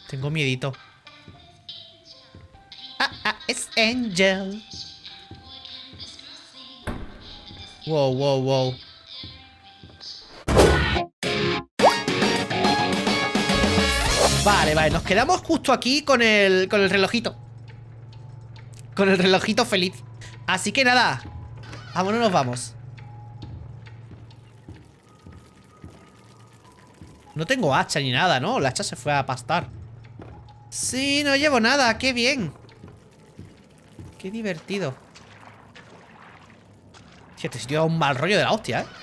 Tengo miedito. Es Angel. Wow, wow, wow. Vale, vale, nos quedamos justo aquí con el relojito. Con el relojito feliz. Así que nada, vámonos, nos vamos. No tengo hacha ni nada, ¿no? La hacha se fue a pastar. Sí, no llevo nada, qué bien. Qué divertido. Tío, este sitio da un mal rollo de la hostia, ¿eh?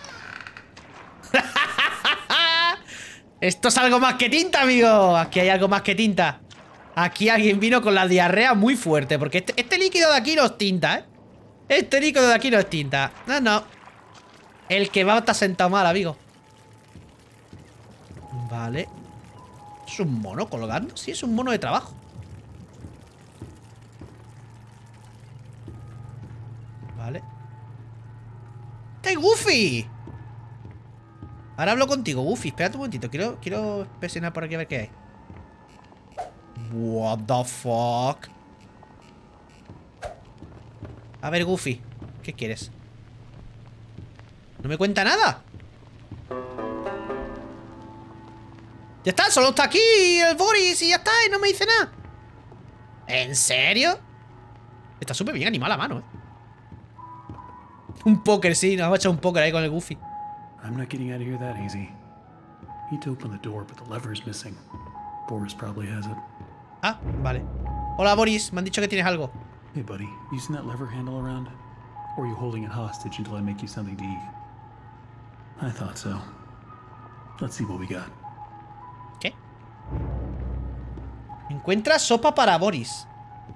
Esto es algo más que tinta, amigo. Aquí hay algo más que tinta. Aquí alguien vino con la diarrea muy fuerte. Porque este líquido de aquí no es tinta, ¿eh? Este líquido de aquí no es tinta. No, no. El kebab está sentado mal, amigo. Vale. ¿Es un mono colgando? Sí, es un mono de trabajo. Vale. ¡Hey, Goofy! Ahora hablo contigo, Goofy. Espérate un momentito. Quiero presionar por aquí a ver qué hay. What the fuck. A ver, Goofy. ¿Qué quieres? ¿No me cuenta nada? Ya está, solo está aquí el Boris y ya está, y no me dice nada. ¿En serio? Está súper bien animada la mano, ¿eh? Un póker, sí, nos hemos echado un póker ahí con el Goofy. I'm not getting out of here that easy. Need to open the door, but the lever is missing. Boris probably has it. Ah, vale. Hola, Boris, me han dicho que tienes algo. Hey, buddy, you seen that lever handle around? Or are you holding it hostage until I make you something to eat? I thought so. Let's see what we got. ¿Qué? Encuentra sopa para Boris.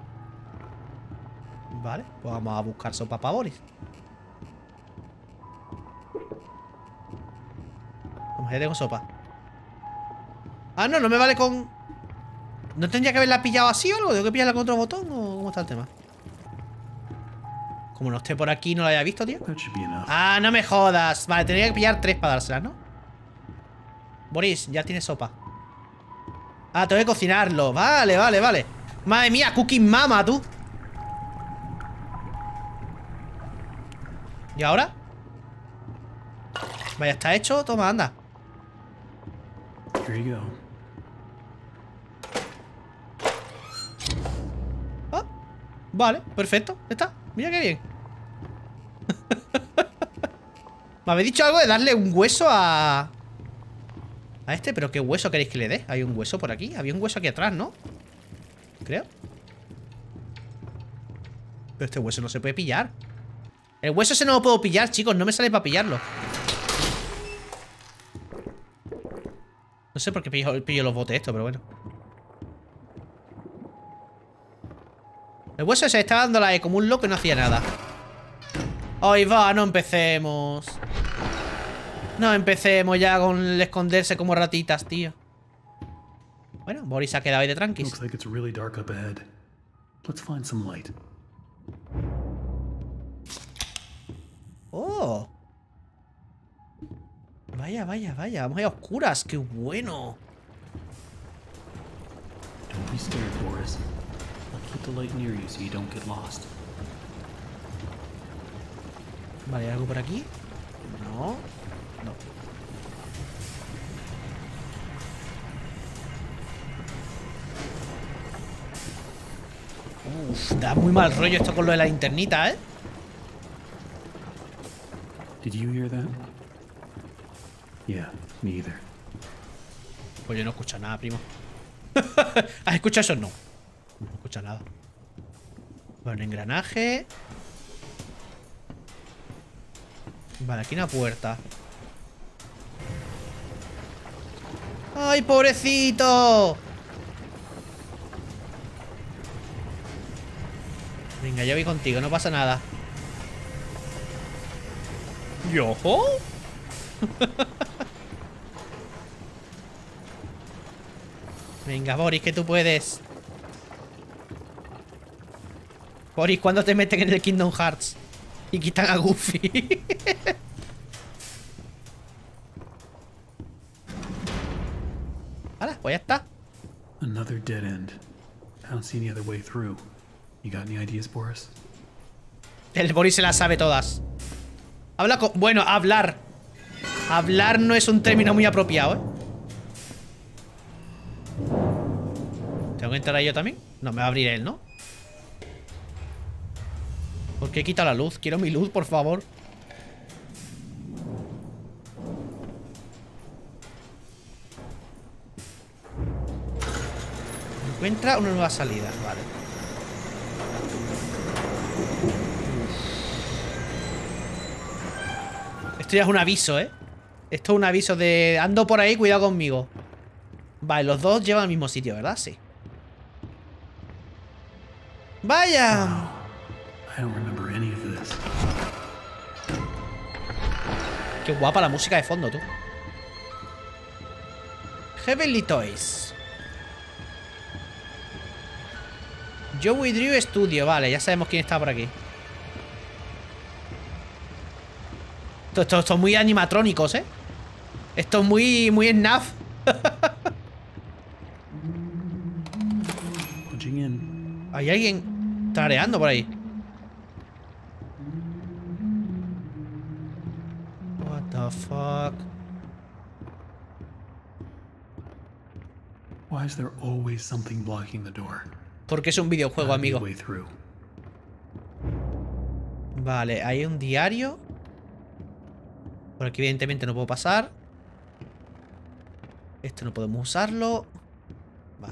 Vale, pues vamos a buscar sopa para Boris. Vamos, ya tengo sopa. Ah, no, no me vale con... ¿No tendría que haberla pillado así o algo? ¿Tengo que pillarla con otro botón o cómo está el tema? Como no esté por aquí, no la haya visto, tío. That should be enough. Ah, no me jodas. Vale, tendría que pillar 3 para dárselas, ¿no? Boris, ya tienes sopa. Ah, tengo que cocinarlo. Vale, vale, vale. Madre mía, Cooking Mama, tú. ¿Y ahora? Vaya, está hecho. Toma, anda. Here you go. Ah, vale, perfecto. Ya está. Mira qué bien. Me habéis dicho algo de darle un hueso a este, pero ¿qué hueso queréis que le dé? Hay un hueso por aquí. Había un hueso aquí atrás, ¿no? Creo. Pero este hueso no se puede pillar. El hueso ese no lo puedo pillar, chicos. No me sale para pillarlo. No sé por qué pillo los botes esto, pero bueno. El hueso ese estaba dando la E como un loco y no hacía nada. Ahí va, no empecemos. No empecemos ya con el esconderse como ratitas, tío. Bueno, Boris ha quedado ahí de tranquis. Looks like it's really dark up ahead. Let's find some light. Oh. Vaya, vaya, vaya. Vamos a ir a oscuras. ¡Qué bueno! Don't be scared, Boris. I'll keep the light near you so you don't get lost. Vale, ¿hay algo por aquí? No. No. Uf, da muy mal rollo esto con lo de la linternita, ¿eh? Did you hear that? Yeah, me either. Pues yo no escucho nada, primo. ¿Has escuchado eso? No. No escucho nada. Bueno, engranaje. Vale, aquí una puerta. ¡Ay, pobrecito! Venga, yo voy contigo, no pasa nada. ¿Yojo? Venga, Boris, que tú puedes. Boris, ¿cuándo te meten en el Kingdom Hearts? Y quitan a Goofy. Hala, pues ya está. Another dead end. I don't see any other way through. You got any ideas, Boris? El Boris se las sabe todas. Habla con... Bueno, hablar. Hablar no es un término muy apropiado, ¿eh? ¿Tengo que entrar ahí yo también? No, me va a abrir él, ¿no? ¿Por qué quita la luz? Quiero mi luz, por favor. Encuentra una nueva salida, vale. Esto ya es un aviso, ¿eh? Esto es un aviso de... Ando por ahí, cuidado conmigo. Vale, los dos llevan al mismo sitio, ¿verdad? Sí. ¡Vaya! I don't remember any of this. Qué guapa la música de fondo, tú. Heavenly Toys. Joey Drew Studio. Vale, ya sabemos quién está por aquí. Esto es muy animatrónicos, ¿eh? Esto es muy snaf. Punching in. Hay alguien tareando por ahí. What the fuck? Why is there always something blocking the door? Porque es un videojuego, amigo. Way through. Vale, hay un diario. Por aquí evidentemente no puedo pasar. Esto no podemos usarlo. Vale.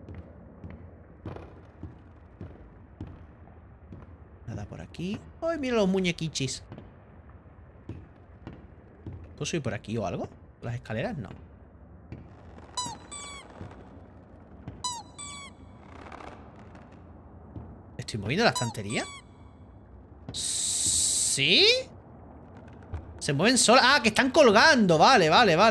Nada por aquí. ¡Ay, mira los muñequichis! ¿Puedo subir por aquí o algo? ¿Las escaleras? No. ¿Estoy moviendo la estantería? ¿Sí? Se mueven solas. ¡Ah, que están colgando! Vale.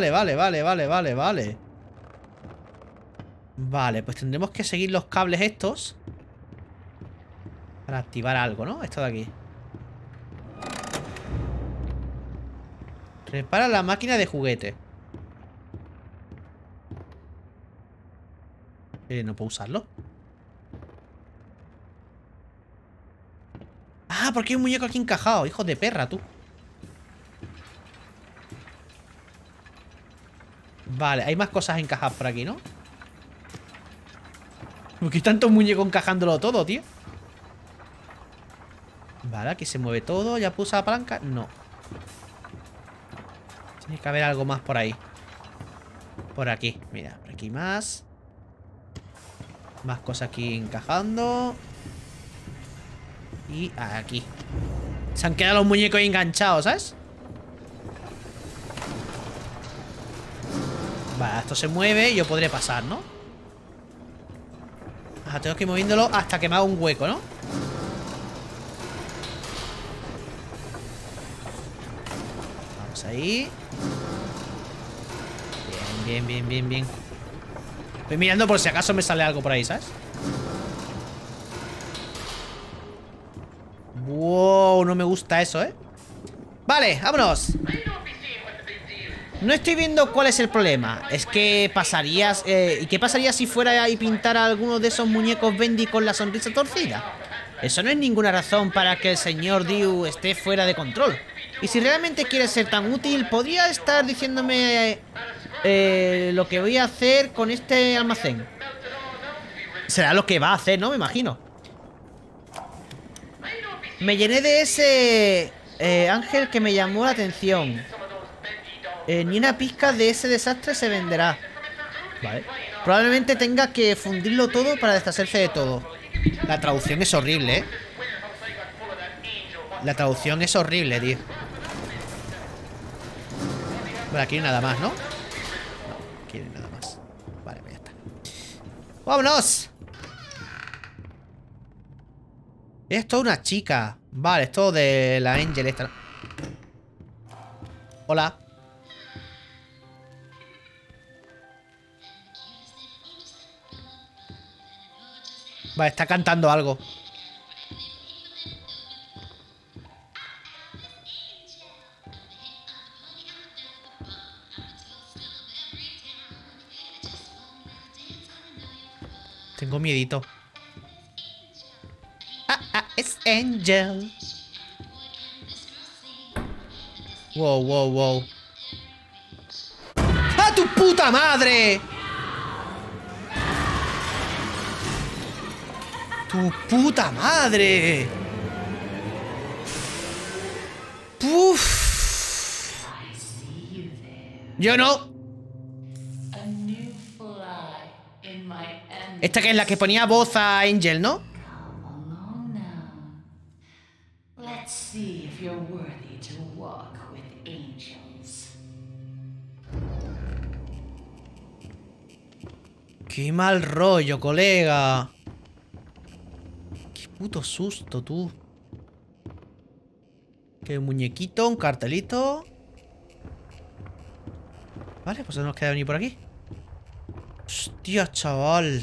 Vale, pues tendremos que seguir los cables estos para activar algo, ¿no? Esto de aquí. Repara la máquina de juguete. No puedo usarlo. Ah, porque hay un muñeco aquí encajado. Hijo de perra, tú. Vale, hay más cosas encajadas por aquí, ¿no? ¿Por qué hay tantos muñecos encajándolo todo, tío? Vale, aquí se mueve todo. ¿Ya puse la palanca? No. Tiene que haber algo más por ahí. Por aquí, mira, por aquí más. Más cosas aquí encajando. Y aquí. Se han quedado los muñecos enganchados, ¿sabes? Vale, esto se mueve y yo podré pasar, ¿no? Ajá, tengo que ir moviéndolo hasta que me haga un hueco, ¿no? Vamos ahí. Bien. Estoy mirando por si acaso me sale algo por ahí, ¿sabes? Wow, no me gusta eso, ¿eh? Vale, vámonos. No estoy viendo cuál es el problema. Es que pasarías... ¿y qué pasaría si fuera y pintara alguno de esos muñecos Bendy con la sonrisa torcida? Eso no es ninguna razón para que el señor Drew esté fuera de control. Y si realmente quiere ser tan útil, ¿podría estar diciéndome lo que voy a hacer con este almacén? Será lo que va a hacer, ¿no? Me imagino. Me llené de ese ángel que me llamó la atención. Ni una pizca de ese desastre se venderá. Vale. Probablemente tenga que fundirlo todo para deshacerse de todo. La traducción es horrible, ¿eh? La traducción es horrible, tío. Vale, aquí no hay nada más, ¿no? No, aquí no hay nada más. Vale, pues ya está. ¡Vámonos! Esto es una chica. Vale, esto de la Angel esta. Hola. Vale, está cantando algo. Tengo miedito. Es Angel. Wow, wow, wow. ¡A tu puta madre! ¡Tu puta madre! ¡Puf! Yo no. Esta que es la que ponía voz a Angel, ¿no? Qué mal rollo, colega. Qué puto susto, tú. Qué muñequito, un cartelito. Vale, pues no nos queda venir por aquí. Hostia, chaval.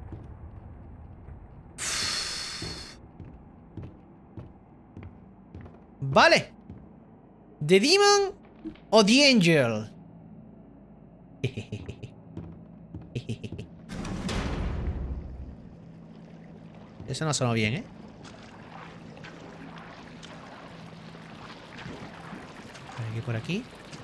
Vale. ¿The Demon o The Angel? Eso no sonó bien, ¿eh? Aquí por aquí.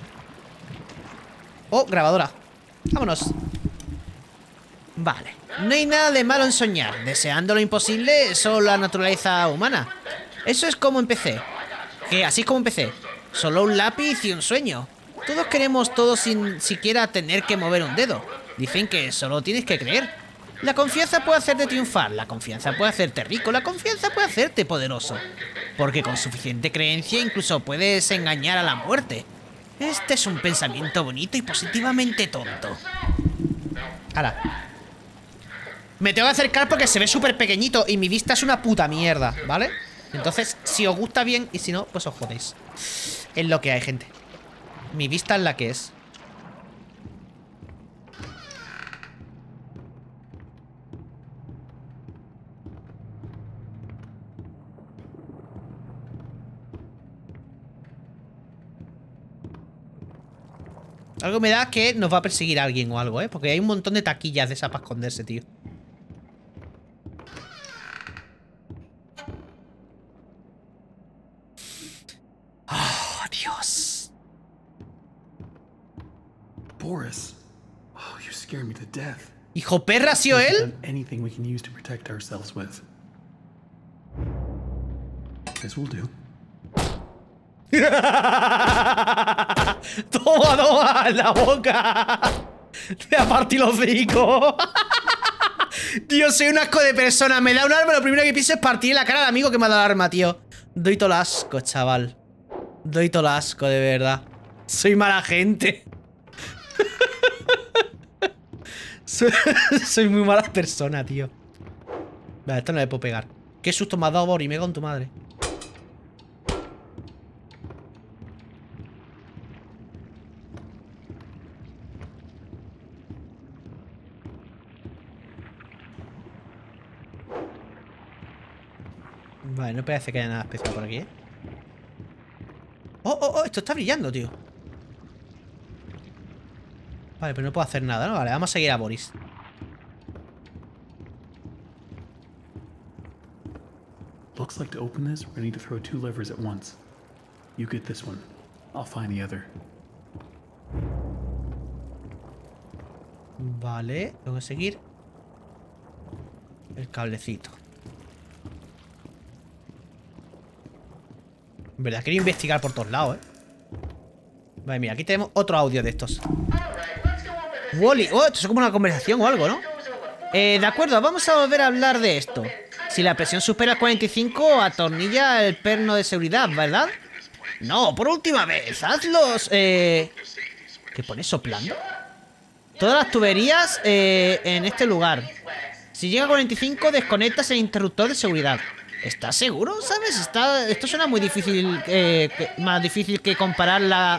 Oh, grabadora. Vámonos. Vale. No hay nada de malo en soñar. Deseando lo imposible es solo la naturaleza humana. Eso es como empecé. Que así es como empecé. Solo un lápiz y un sueño. Todos queremos todo sin siquiera tener que mover un dedo. Dicen que solo tienes que creer. La confianza puede hacerte triunfar, la confianza puede hacerte rico, la confianza puede hacerte poderoso. Porque con suficiente creencia incluso puedes engañar a la muerte. Este es un pensamiento bonito y positivamente tonto. ¡Hala! Me tengo que acercar porque se ve súper pequeñito y mi vista es una puta mierda, ¿vale? Entonces, si os gusta bien y si no, pues os jodéis. Es lo que hay, gente. Mi vista es la que es. Algo me da que nos va a perseguir alguien o algo, ¿eh? Porque hay un montón de taquillas de esas para esconderse, tío. ¡Oh, Dios! Boris. Oh, you scared me to death. ¿Hijo perra ha sido él? Anything we can use to protect ourselves with. This will do. Toma, toma, en la boca. Te ha partido los hocicos. Dios, soy un asco de persona. Me da un arma, lo primero que pienso es partir la cara al amigo que me ha dado el arma, tío. Doy todo el asco, chaval. Doy todo el asco, de verdad. Soy mala gente. Soy muy mala persona, tío. Vale, esto no le puedo pegar. Qué susto me has dado, Boris. Me cago en tu madre. Vale, no parece que haya nada especial por aquí, ¿eh? ¡Oh, oh, oh! Esto está brillando, tío. Vale, pero no puedo hacer nada, ¿no? Vale, vamos a seguir a Boris. Looks like to open this, we're gonna need to throw 2 levers at once. You get this one. I'll find the other. Vale, tengo que seguir el cablecito. En verdad, quería investigar por todos lados, ¿eh? Vale, mira, aquí tenemos otro audio de estos. Wally, oh, esto es como una conversación o algo, ¿no? De acuerdo, vamos a volver a hablar de esto. Si la presión supera el 45, atornilla el perno de seguridad, ¿verdad? No, por última vez, hazlos. ¿Qué pone soplando? Todas las tuberías en este lugar. Si llega a 45, desconectas el interruptor de seguridad. ¿Estás seguro? ¿Sabes? Esto suena muy difícil. Más difícil que comparar la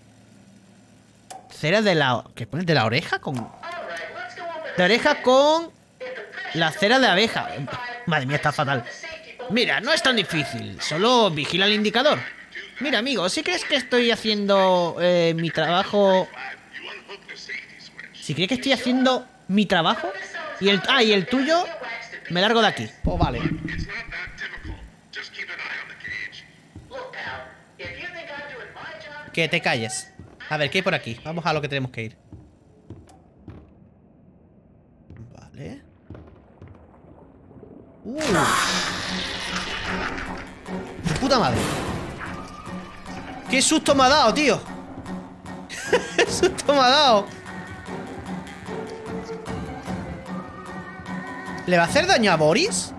cera de la... ¿Qué pones? ¿De la oreja? Con... De oreja con la cera de abeja. Madre mía, está fatal. Mira, no es tan difícil. Solo vigila el indicador. Mira, amigo, si crees que estoy haciendo mi trabajo... Si crees que estoy haciendo mi trabajo, Y el tuyo, me largo de aquí. Pues vale. Que te calles. A ver, ¿qué hay por aquí? Vamos a lo que tenemos que ir. Vale. Puta madre. ¡Qué susto me ha dado, tío! ¡Qué susto me ha dado! ¿Le va a hacer daño a Boris?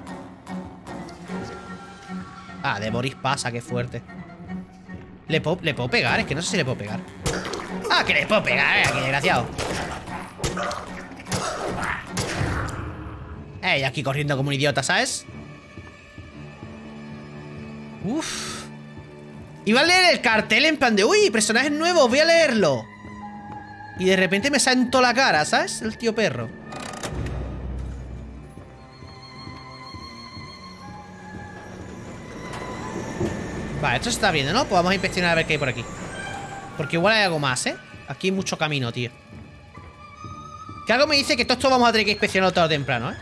Ah, de Boris pasa, qué fuerte. ¿Le puedo pegar? Es que no sé si le puedo pegar. Ah, que le puedo pegar, qué desgraciado. Aquí corriendo como un idiota, ¿sabes? Uf. Iba a leer el cartel en plan de uy, personajes nuevos, voy a leerlo. Y de repente me sale en toda la cara, ¿sabes? El tío perro. Vale, esto se está viendo, ¿no? Pues vamos a inspeccionar a ver qué hay por aquí. Porque igual hay algo más, ¿eh? Aquí hay mucho camino, tío. Que algo me dice que todo esto vamos a tener que inspeccionarlo tarde o temprano, ¿eh?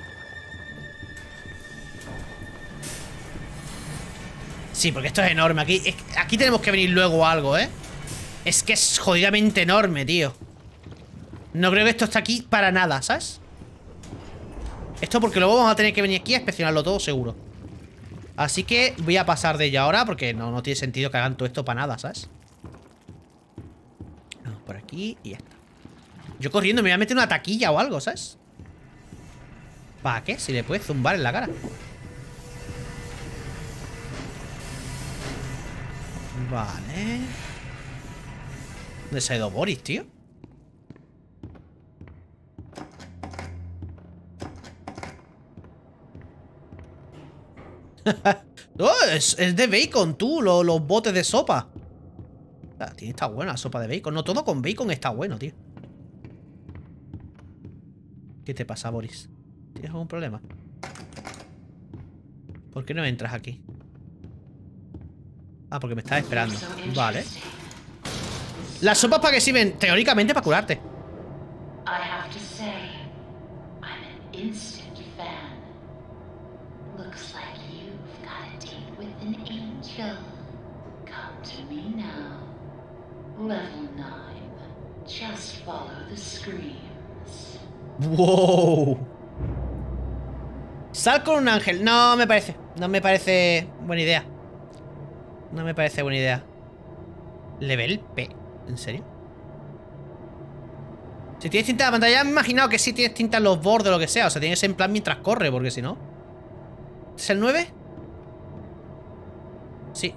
Sí, porque esto es enorme. Aquí tenemos que venir luego algo, ¿eh? Es que es jodidamente enorme, tío. No creo que esto esté aquí para nada, ¿sabes? Esto porque luego vamos a tener que venir aquí a inspeccionarlo todo, seguro. Así que voy a pasar de ello ahora porque no tiene sentido que hagan todo esto para nada, ¿sabes? Vamos por aquí y ya está. Yo corriendo me voy a meter una taquilla o algo, ¿sabes? ¿Para qué? Si le puedes zumbar en la cara. Vale. ¿Dónde se ha ido Boris, tío? Oh, es de bacon, tú, los botes de sopa. Está buena la sopa de bacon. No, todo con bacon está bueno, tío. ¿Qué te pasa, Boris? ¿Tienes algún problema? ¿Por qué no entras aquí? Ah, porque me estás esperando. Vale. Las sopas para que sirven, teóricamente, para curarte. Wow. Sal con un ángel. No me parece. No me parece buena idea. No me parece buena idea. Level P. ¿En serio? Si tienes tinta en la pantalla, me he imaginado que sí tienes tinta en los bordes o lo que sea. O sea, tienes en plan mientras corre, porque si no. ¿Es el 9? Sí.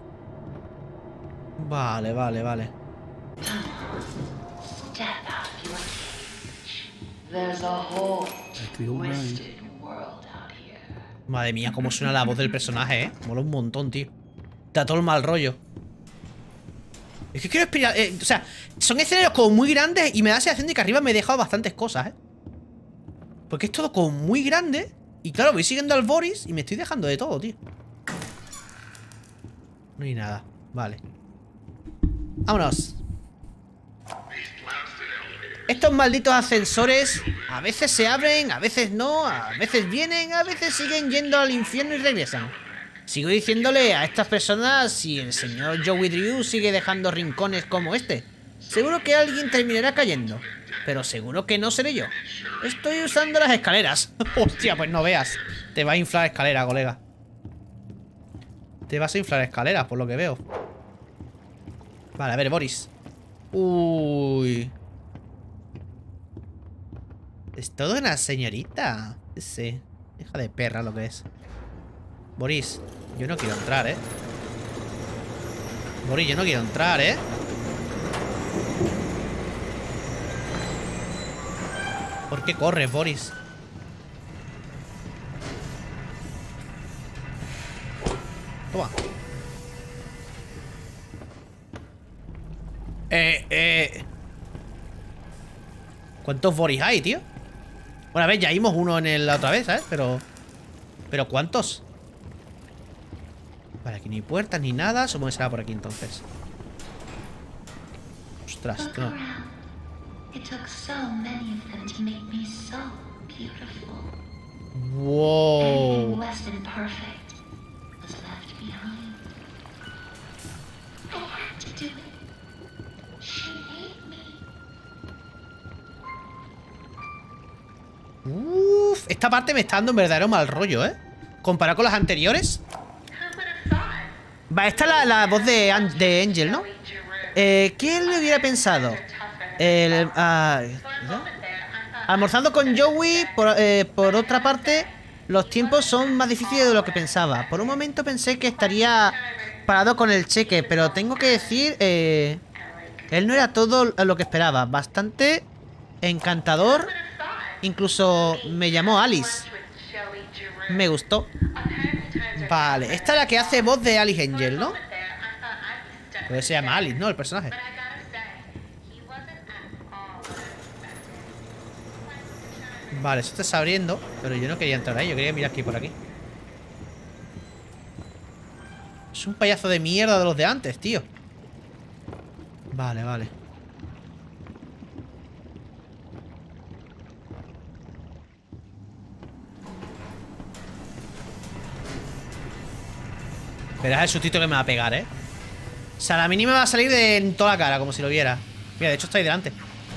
Vale, vale, vale. Madre mía, cómo suena la voz del personaje, ¿eh? Mola un montón, tío. Da todo el mal rollo. Es que quiero explicar... o sea, son escenarios como muy grandes y me da la sensación de que arriba me he dejado bastantes cosas, ¿eh? Porque es todo como muy grande. Y claro, voy siguiendo al Boris y me estoy dejando de todo, tío. No hay nada. Vale. Vámonos. Estos malditos ascensores a veces se abren, a veces no, a veces vienen, a veces siguen yendo al infierno y regresan. Sigo diciéndole a estas personas si el señor Joey Drew sigue dejando rincones como este. Seguro que alguien terminará cayendo, pero seguro que no seré yo. Estoy usando las escaleras. Hostia, pues no veas. Te va a inflar escalera, colega. Te vas a inflar escaleras, por lo que veo. Vale, a ver, Boris. Uy. Es todo una señorita. Sí. Hija de perra lo que es. Boris, yo no quiero entrar, ¿eh? Boris, yo no quiero entrar, ¿eh? ¿Por qué corres, Boris? Toma. ¿Cuántos Boris hay, tío? Bueno, a ver, ya vimos uno en la otra vez, ¿sabes? Pero ¿cuántos? Vale, aquí ni puertas ni nada. Supongo que será por aquí entonces. Ostras, no. Wow. Less than perfect was left behind. I had to do it. She made me. Uff, esta parte me está dando un verdadero mal rollo, ¿eh? Comparado con las anteriores. Va, esta es la voz de Angel, ¿no? ¿Quién le hubiera pensado? Almorzando con Joey, por otra parte, los tiempos son más difíciles de lo que pensaba. Por un momento pensé que estaría parado con el cheque, pero tengo que decir, él no era todo lo que esperaba. Bastante encantador. Incluso me llamó Alice. Me gustó. Vale, esta es la que hace voz de Alice Angel, ¿no? Pues se llama Alice, ¿no? El personaje. Vale, esto está abriendo. Pero yo no quería entrar ahí, yo quería mirar aquí por aquí. Es un payaso de mierda de los de antes, tío. Vale, vale. Verás el sustito que me va a pegar, ¿eh? O sea, la mínima va a salir en toda la cara, como si lo viera. Mira, de hecho está ahí delante.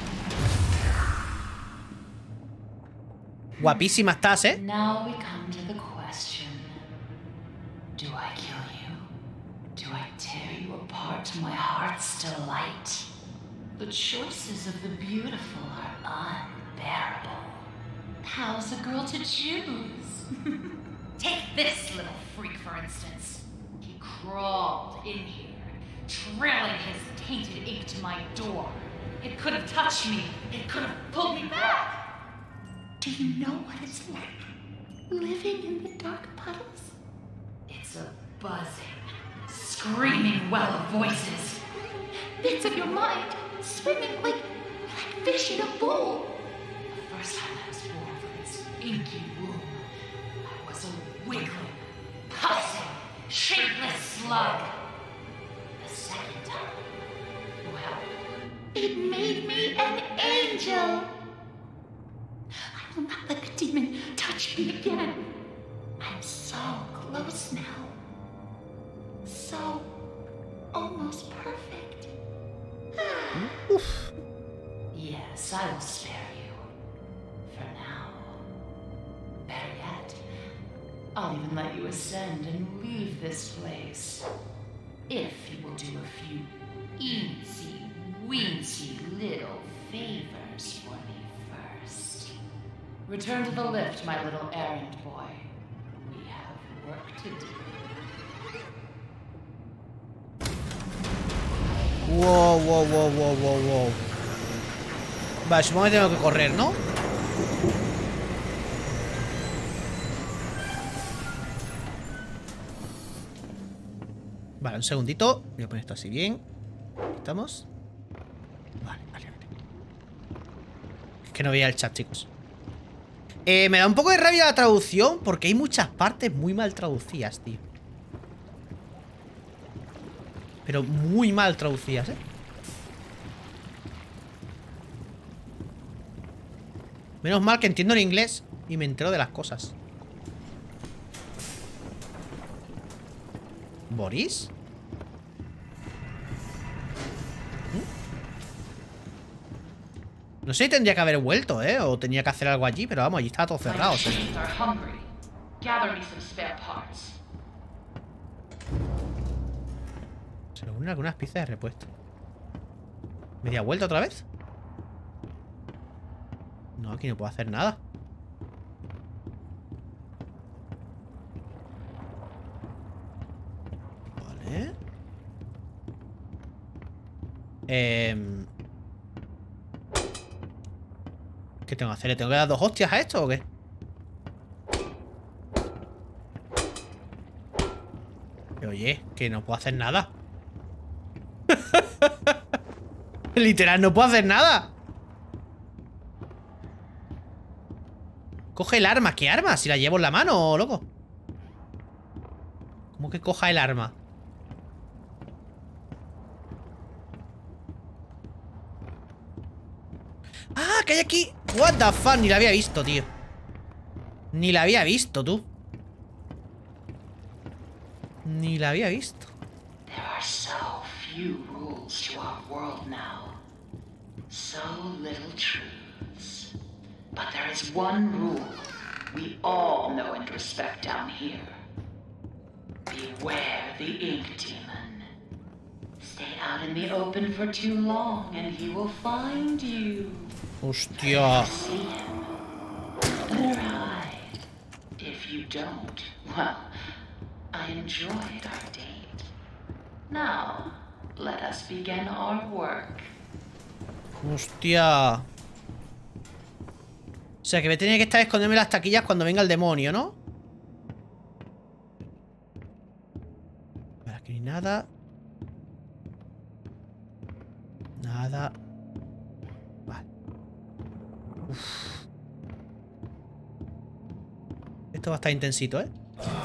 Guapísima estás, ¿eh? Now we come to the question. Do I kill you? Do I tear you apart to my heart's delight? The choices of the beautiful are unbearable. How's a girl to choose? Take this little freak, for instance. He crawled in here, trailing his tainted ink to my door. It could have touched me. It could have pulled me back. Do you know what it's like, living in the dark puddles? It's a buzzing, screaming well of voices. Bits of your mind swimming like fish in a bowl. The first time I was born from its inky womb, I was a wiggling, pussing, shapeless slug. The second time, well, it made me an angel. I will not let the demon touch me again. I'm so close now. So almost perfect. Yes, I will spare you. For now. Better yet, I'll even let you ascend and leave this place. If you will do a few eensy, weensy little favors for me first. Return to the lift, my little errand boy. We have work to do. Wow, wow, wow, wow, wow, wow. Vale, supongo que tengo que correr, ¿no? Vale, un segundito. Voy a poner esto así bien. ¿Estamos? Vale, vale, vale. Es que no veía el chat, chicos. Me da un poco de rabia la traducción, porque hay muchas partes muy mal traducidas, tío. Pero muy mal traducidas, ¿eh? Menos mal que entiendo el inglés y me entero de las cosas. ¿Boris? No sé si tendría que haber vuelto, ¿eh? O tenía que hacer algo allí, pero vamos, allí estaba todo cerrado, ¿sí? Se nos unen algunas piezas de repuesto. ¿Media vuelta otra vez? No, aquí no puedo hacer nada. Vale. ¿Qué tengo que hacer? ¿Le tengo que dar 2 hostias a esto o qué? Oye, que no puedo hacer nada. Literal, no puedo hacer nada. Coge el arma. ¿Qué arma? Si la llevo en la mano, loco. ¿Cómo que coja el arma? Ah, que hay aquí. What the fuck, ni la había visto, tío. Ni la había visto, tú. Ni la había visto. There are so few rules to our world now. So little truths. But there is one rule we all know and respect down here. Beware the ink demon. Stay out in the open for too long and he will find you. Hostia. See him. Better hide. If you don't, well, I enjoyed our date. Now, let us begin our work. Hostia. O sea, que me tiene que estar escondiendo las taquillas cuando venga el demonio, ¿no? Vale, aquí no hay nada. Nada. Vale. Uf. Esto va a estar intensito, ¿eh?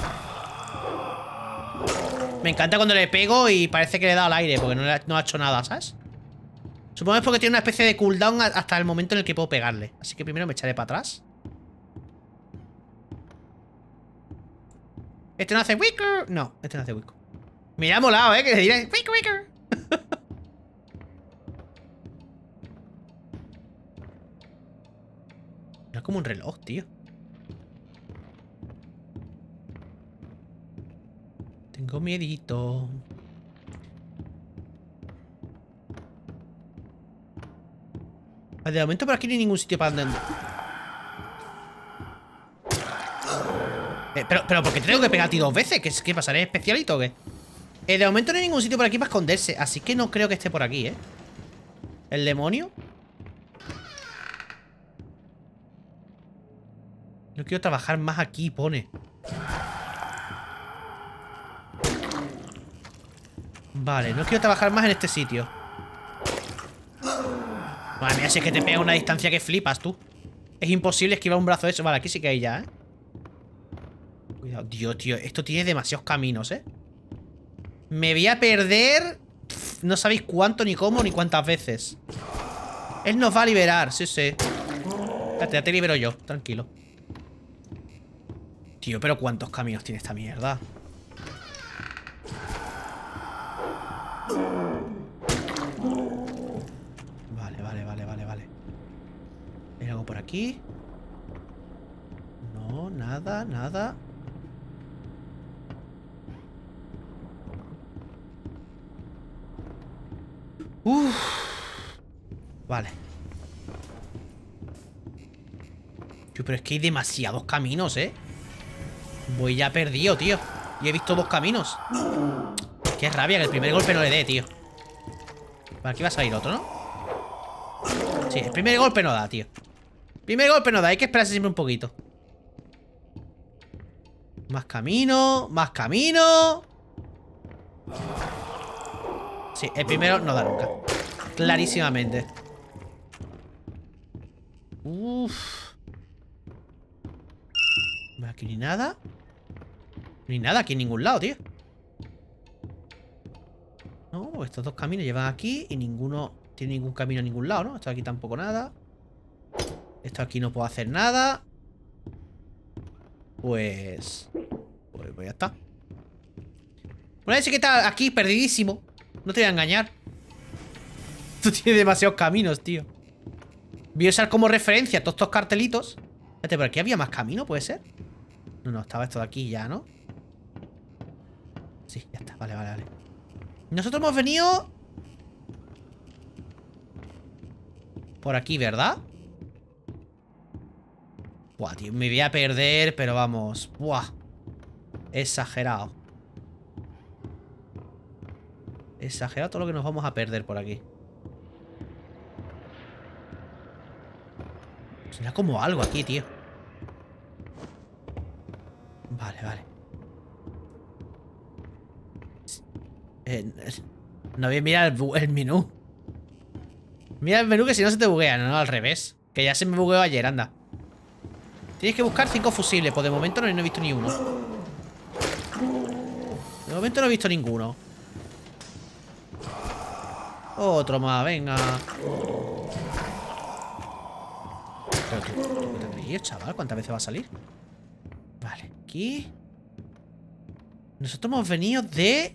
Me encanta cuando le pego y parece que le da al aire, porque no ha hecho nada, ¿sabes? Supongo que es porque tiene una especie de cooldown hasta el momento en el que puedo pegarle. Así que primero me echaré para atrás. Este no hace wicker. No, este no hace wicker. Me ha molado, ¿eh? Que le diré wicker, wicker. No es como un reloj, tío. Tengo miedito. De momento por aquí no hay ningún sitio para donde... pero ¿por qué tengo que pegar a ti 2 veces? ¿Qué pasa? ¿Eres especialito o qué? De momento no hay ningún sitio por aquí para esconderse. Así que no creo que esté por aquí, ¿eh? ¿El demonio? No quiero trabajar más aquí, pone. Vale, no quiero trabajar más en este sitio. Madre mía, si es que te pega una distancia que flipas, tú. Es imposible esquivar un brazo de eso. Vale, aquí sí que hay ya, ¿eh? Cuidado, Dios, tío. Esto tiene demasiados caminos, ¿eh? Me voy a perder... no sabéis cuánto, ni cómo, ni cuántas veces. Él nos va a liberar, sí, sí. Espérate, ya te libero yo, tranquilo. Tío, pero ¿cuántos caminos tiene esta mierda? Vale. ¿Hay algo por aquí? No, nada. Uff. Vale. Tío, pero es que hay demasiados caminos, ¿eh? Voy ya perdido, tío. Y he visto 2 caminos. Qué rabia que el primer golpe no le dé, tío. Vale, aquí va a salir otro, ¿no? Sí, el primer golpe no da, tío. Primer golpe no da, hay que esperarse siempre un poquito. Más camino. Sí, el primero no da nunca. Clarísimamente. Uff. Aquí ni nada. Ni nada aquí en ningún lado, tío. No, estos 2 caminos llevan aquí y ninguno tiene ningún camino a ningún lado, ¿no? Esto aquí tampoco nada. Esto aquí no puedo hacer nada. Pues ya está. Bueno, ese que está aquí perdidísimo. No te voy a engañar. Esto tiene demasiados caminos, tío. Voy a usar como referencia todos estos cartelitos. Espérate, ¿por aquí había más camino? ¿Puede ser? No, estaba esto de aquí ya, ¿no? Sí, ya está, vale. Nosotros hemos venido por aquí, ¿verdad? Buah, tío, me voy a perder, pero vamos. Buah. Exagerado. Exagerado todo lo que nos vamos a perder por aquí. Será como algo aquí, tío. Vale. No voy a mirar el menú. Mira el menú que si no se te buguea. No, al revés. Que ya se me bugueó ayer, anda. Tienes que buscar 5 fusibles. Pues de momento no he visto ni uno. De momento no he visto ninguno. Otro más, venga. Pero tú, ¿qué te creías, chaval? ¿Cuántas veces va a salir? Vale, aquí. Nosotros hemos venido de...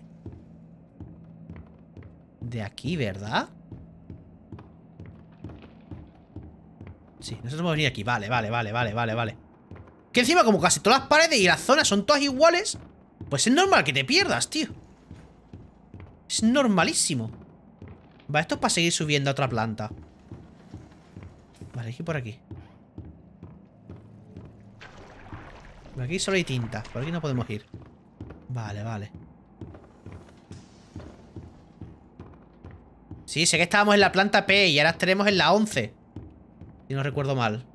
De aquí, ¿verdad? Sí, nosotros hemos venido aquí. Vale. Que encima, como casi todas las paredes y las zonas son todas iguales, pues es normal que te pierdas, tío. Es normalísimo. Vale, esto es para seguir subiendo a otra planta. Vale, aquí por aquí. Por aquí solo hay tinta. Por aquí no podemos ir. Vale. Sí, sé que estábamos en la planta P y ahora estaremos en la 11. Si no recuerdo mal.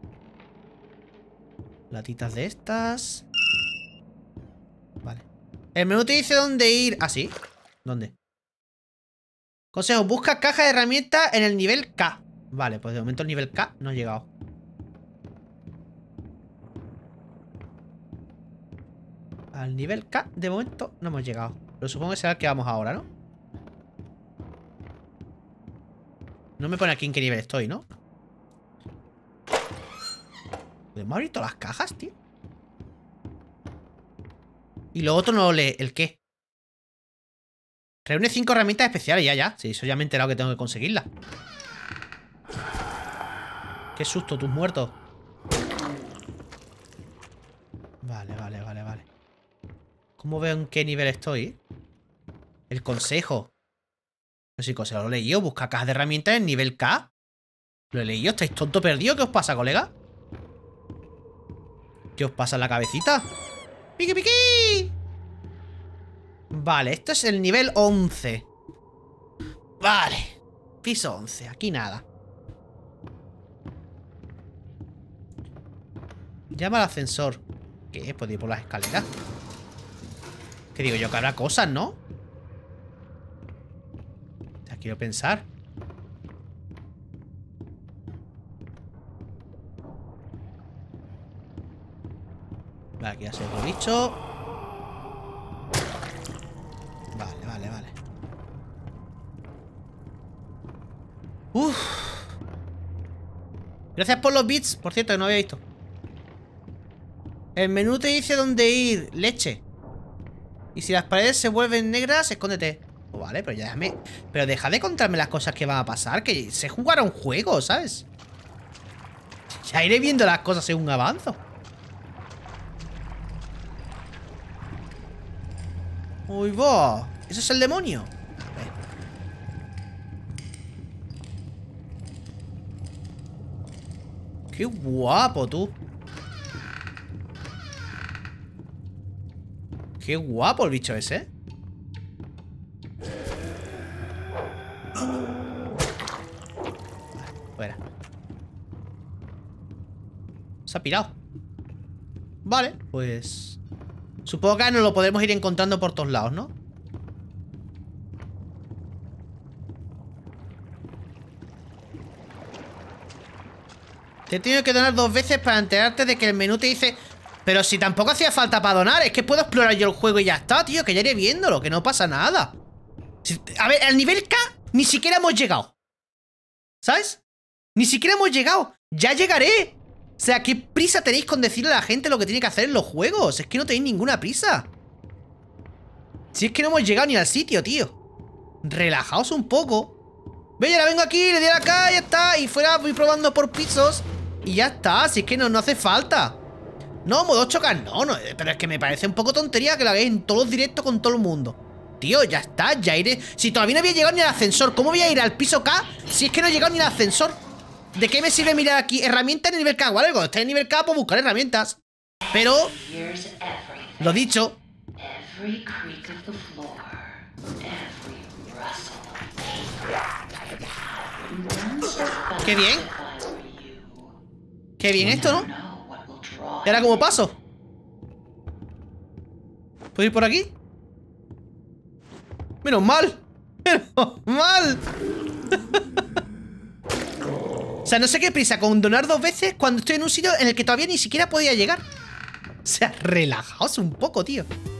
Latitas de estas. Vale. El menú te dice dónde ir. Ah, sí. ¿Dónde? Consejo, busca caja de herramientas en el nivel K. Vale, pues de momento el nivel K no ha llegado. Al nivel K de momento no hemos llegado. Pero supongo que será el que vamos ahora, ¿no? No me pone aquí en qué nivel estoy, ¿no? ¿Podemos abrir todas las cajas, tío? Y lo otro no lo lee. ¿El qué? Reúne 5 herramientas especiales. Ya. Sí, eso ya me he enterado que tengo que conseguirlas. Qué susto, tus muertos. Vale. ¿Cómo veo en qué nivel estoy? El consejo. No sé si consejo lo he leído. Busca cajas de herramientas en nivel K. Lo he leído. ¿Estáis tonto perdido? ¿Qué os pasa, colega? ¿Qué os pasa en la cabecita? ¡Piqui, piqui! Vale, esto es el nivel 11. Vale. Piso 11. Aquí nada. Llama al ascensor. ¿Qué? ¿Puedo ir por las escaleras? ¿Qué digo yo? Que habrá cosas, ¿no? Ya quiero pensar. Vale, aquí ya se lo he dicho. Vale. Uff. Gracias por los bits. Por cierto, que no había visto. El menú te dice dónde ir. Leche. Y si las paredes se vuelven negras, escóndete. Oh, vale, pero ya déjame. Pero deja de contarme las cosas que van a pasar. Que sé jugar a un juego, ¿sabes? Ya iré viendo las cosas según avanzo. Uy, va. ¿Eso es el demonio? Qué guapo, tú. Qué guapo el bicho ese. Vale, fuera. Se ha pirado. Vale, pues... Supongo que nos lo podemos ir encontrando por todos lados, ¿no? Te he tenido que donar 2 veces para enterarte de que el menú te dice... Pero si tampoco hacía falta para donar. Es que puedo explorar yo el juego y ya está, tío. Que ya iré viéndolo, que no pasa nada. A ver, al nivel K ni siquiera hemos llegado. ¿Sabes? Ni siquiera hemos llegado. Ya llegaré. O sea, ¿qué prisa tenéis con decirle a la gente lo que tiene que hacer en los juegos? Es que no tenéis ninguna prisa. Si es que no hemos llegado ni al sitio, tío. Relajaos un poco. Ve, ahora vengo aquí, le doy acá, ya está. Y fuera voy probando por pisos. Y ya está, si es que no hace falta. No, modo chocar, no, pero es que me parece un poco tontería que lo hagáis en todos los directos con todo el mundo. Tío, ya está, ya iré. Si todavía no había llegado ni al ascensor, ¿cómo voy a ir al piso K si es que no he llegado ni al ascensor? ¿De qué me sirve mirar aquí? Herramientas en nivel K, ¿vale? Cuando esté en nivel K, puedo buscar herramientas. Pero, lo dicho. Qué bien. Qué bien esto, ¿no? ¿Y ahora cómo paso? ¿Puedo ir por aquí? ¡Menos mal! ¡Menos mal! O sea, no sé qué prisa con donar 2 veces cuando estoy en un sitio en el que todavía ni siquiera podía llegar. O sea, relajaos un poco, tío.